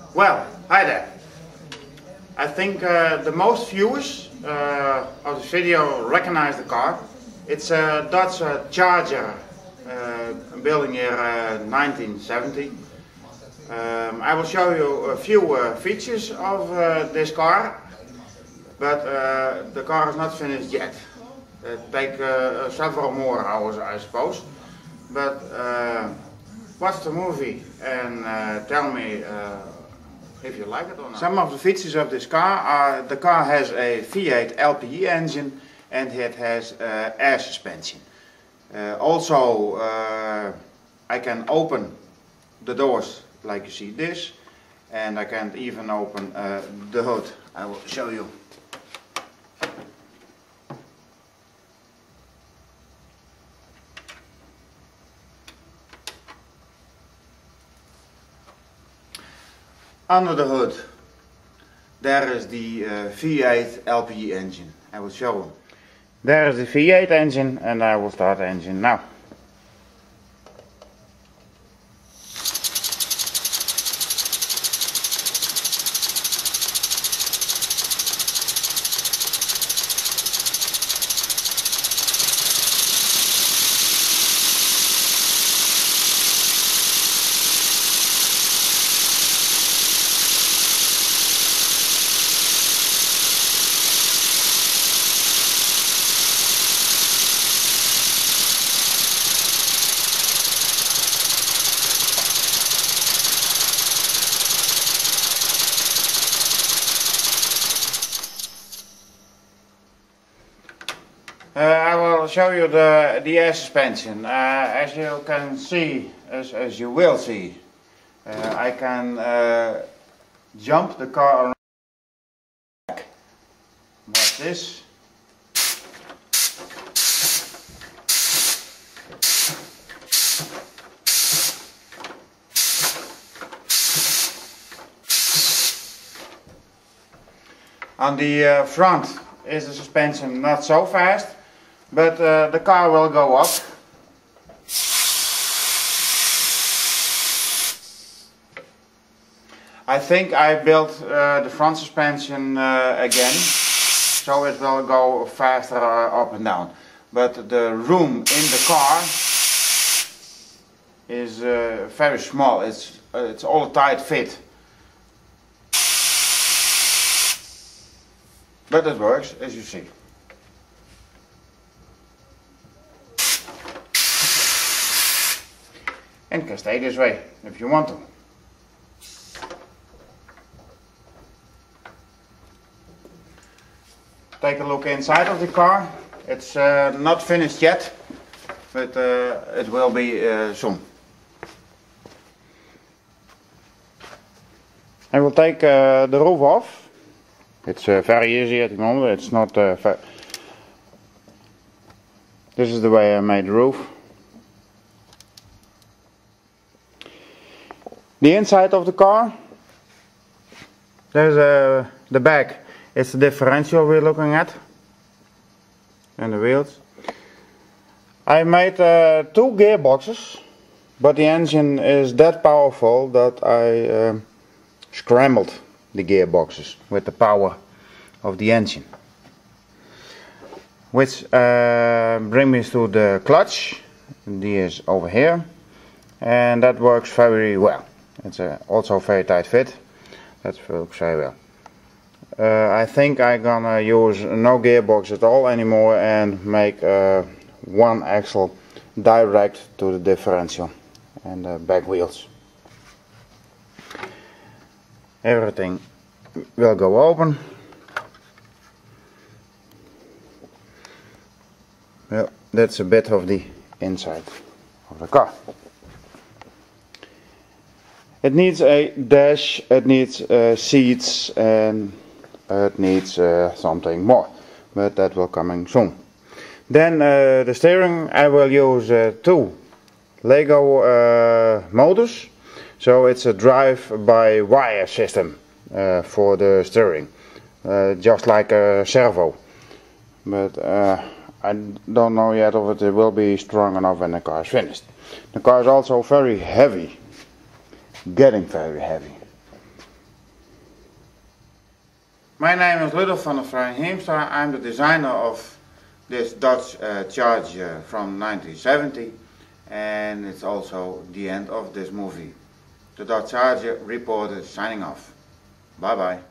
Well, hi there. I think the most viewers of this video recognize the car. It's a Dodge Charger, building year 1970. I will show you a few features of this car, but the car is not finished yet. It takes several more hours, I suppose. But watch the movie and tell me if you like it or not. Some of the features of this car are: the car has a V8 LPG engine and it has air suspension. Also, I can open the doors like you see this, and I can even open the hood. I will show you. Under the hood, there is the V8 LPG engine. I will show you. There is the V8 engine, and I will start the engine now. I will show you the air suspension. As you can see, as you will see, I can jump the car around back. Watch this. On the front is the suspension not so fast, but the car will go up. I think I built the front suspension again, so it will go faster up and down. But the room in the car is very small. It's all a tight fit. But it works, as you see. And can stay this way, if you want to. Take a look inside of the car. It's not finished yet, but it will be soon. I will take the roof off. It's very easy at the moment. It's not this is the way I made the roof. The inside of the car, there's the back. It's the differential we're looking at, and the wheels. I made 2 gearboxes, but the engine is that powerful that I scrambled the gearboxes with the power of the engine, which brings me to the clutch. The is over here, and that works very well. It's also a very tight fit. That works very well. I think I'm gonna use no gearbox at all anymore and make one axle direct to the differential and the back wheels. Everything will go open. Well, that's a bit of the inside of the car. It needs a dash, it needs seats, and it needs something more, but that will come soon. Then the steering, I will use 2 Lego motors. So it's a drive-by-wire system for the steering, just like a servo. But I don't know yet if it will be strong enough when the car is finished. The car is also very heavy, getting very heavy. My name is Ludolf van der Vrij Heemstra. I'm the designer of this Dodge Charger from 1970, and it's also the end of this movie. The Dodge Charger reporter signing off. Bye bye.